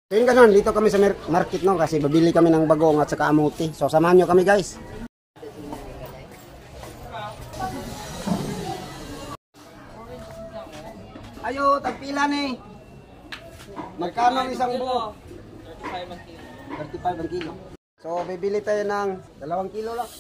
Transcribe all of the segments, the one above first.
So yun ganun, dito kami sa market no kasi babili kami ng bagong at saka amuti. So samahan nyo kami guys. Ayo, tagpila ni. Magkano ang isang buo? 35 ang kilo. So bibili tayo ng 2 kilo lang.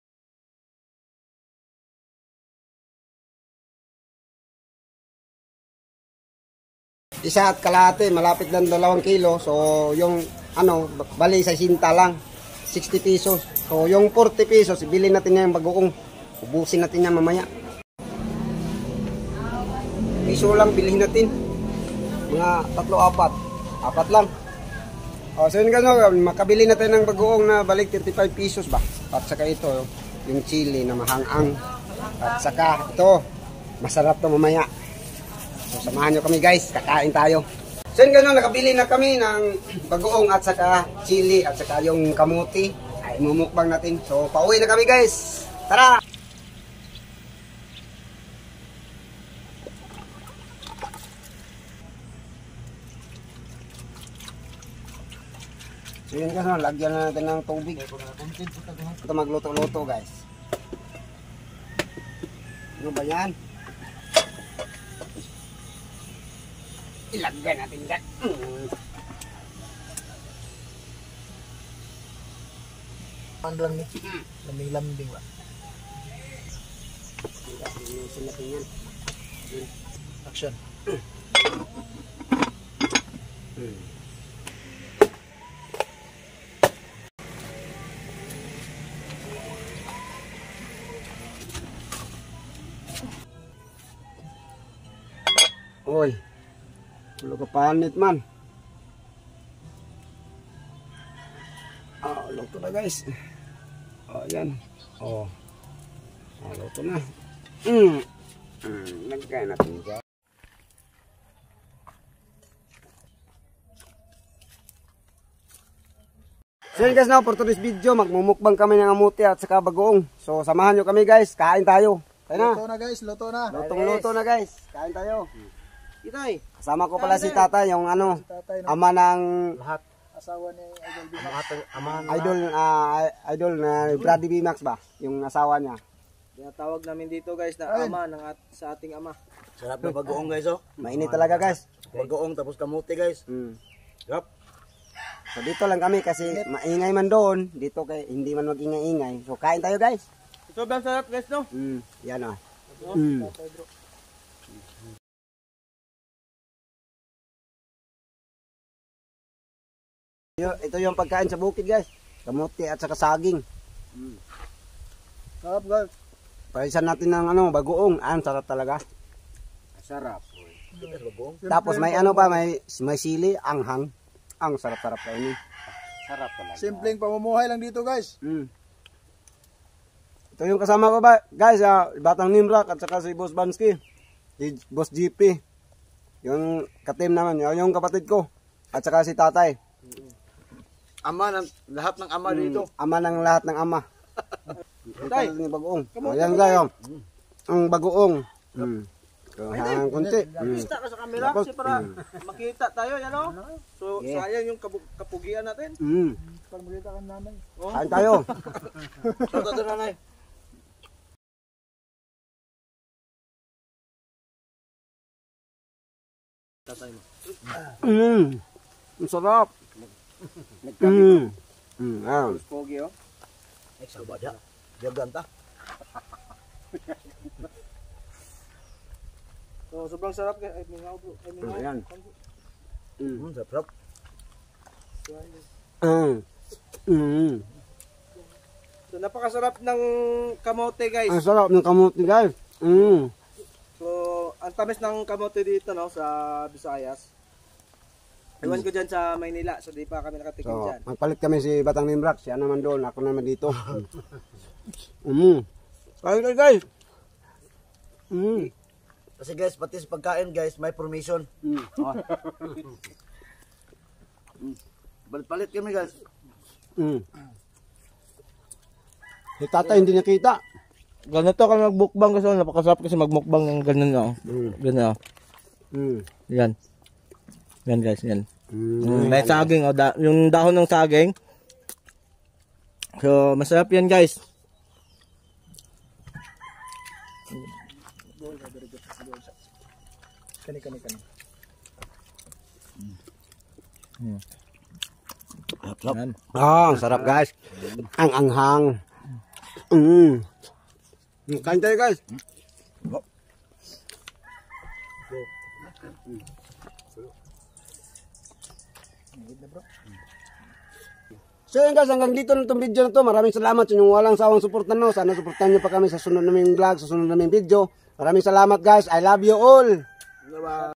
Isa at kalahati, malapit lang 2 kilo. So, yung ano, bali sa sinta lang, 60 pesos. So, yung 40 pesos, ibili natin yan yung bagoong. Ubusin natin yan mamaya. Piso lang bilhin natin. Mga 3, 4. 4 lang. O, so yun gano'n, makabili natin ng bagoong na balik 35 pesos ba? At saka ito, yung chili na mahangang. At saka ito, masarap to mamaya. So, samahan nyo kami guys, kakain tayo. So yun gano'n, nakabili na kami ng bagoong at saka chili at saka yung kamuti. Ay, mumukbang natin. So, pauwi na kami guys. Tara! So yun gano'n, lagyan na natin ng tubig. Ito magluto-luto guys. Ano ba yan? Ilagay natin yan. Ano lang ni? Lambing-lambing ba? Inusin natin yan. Action. Oy. Wala ka panit man. Luto na guys. Yan. Luto na. Lagay natin dyan. So yun guys, now for today's video, magmumukbang kami ng amuti at saka bagoong. So samahan nyo kami guys, kain tayo. Tayo na. Luto na guys, luto na. Lutong-luto na guys. Kain tayo. Itay. Kasama ko pala si Tata, yung ano, Si tatay, no? ama ng Lahat. Asawa ni Idol Bimax. idol na Brady Bimax ba? Yung asawa niya. Tinatawag namin dito guys na ama ng sa ating ama. Sarap na bagoong guys oh. Mainit talaga guys. Bagoong tapos kamuti guys. Sarap. So dito lang kami kasi maingay man doon. Dito kay hindi man magingay-ingay. So kain tayo guys. Sobrang sarap guys no? Yan o. Ito yung pagkain sa bukid guys. Kamuti at saka saging. Sarap guys. Parisan natin ng ano, bagoong. Ang sarap talaga. Sarap. Tapos may ano pa, may sili, anghang. Ang sarap-sarap pa ini. Sarap talaga. Simpleng pamumuhay lang dito guys. Ito yung kasama ko ba, guys, Batang Nimrak at saka si Boss Bansky. Si Boss GP. Yung katim naman, yung kapatid ko. At saka si Tatay. Ama ng lahat ng ama dito. Ama ng lahat ng ama. Tay, ni bagoong. Ayan guys, ang bagoong. Ang kunti. Pista ka sa camera kasi para makita tayo yan o. So sayang yung kapugian natin. Para makita ka nanay. Kain tayo. Shoutout na nanay. Tatay mo. Ang sarap. Pogi o. Sabada. Jaganta. So sobrang sarap guys. Ay mingaw bro. Ay mingaw. Ayan. Sarap. So napakasarap ng kamote guys. Ang sarap ng kamuti guys. So ang tamis ng kamote dito no sa Visayas. Iwan ko dyan sa Maynila, so di pa kami nakatikim So, dyan. magpalit kami si Batang Nimrak. Siya naman doon, ako naman dito. Kain tayo guys. Kasi guys, pati sa pagkain guys, may permission. Palit-palit kami guys. Si Tata hindi nakita. Ganito ka magbukbang kasi napakasarap kasi magmukbang ng ganun na. Ganun na. Mm. Yan. Yan guys, yan. May saging, yung dahon ng saging. So, masarap yan guys. Kani. Yan. Ang sarap guys. Ang anghang. Kain tayo guys. So yun guys, hanggang dito na itong video na to. Maraming salamat sa inyong walang sawang suportan no. Sana suportahan nyo pa kami sa sunod naming vlog, sa sunod naming video. Maraming salamat guys. I love you all. Bye-bye.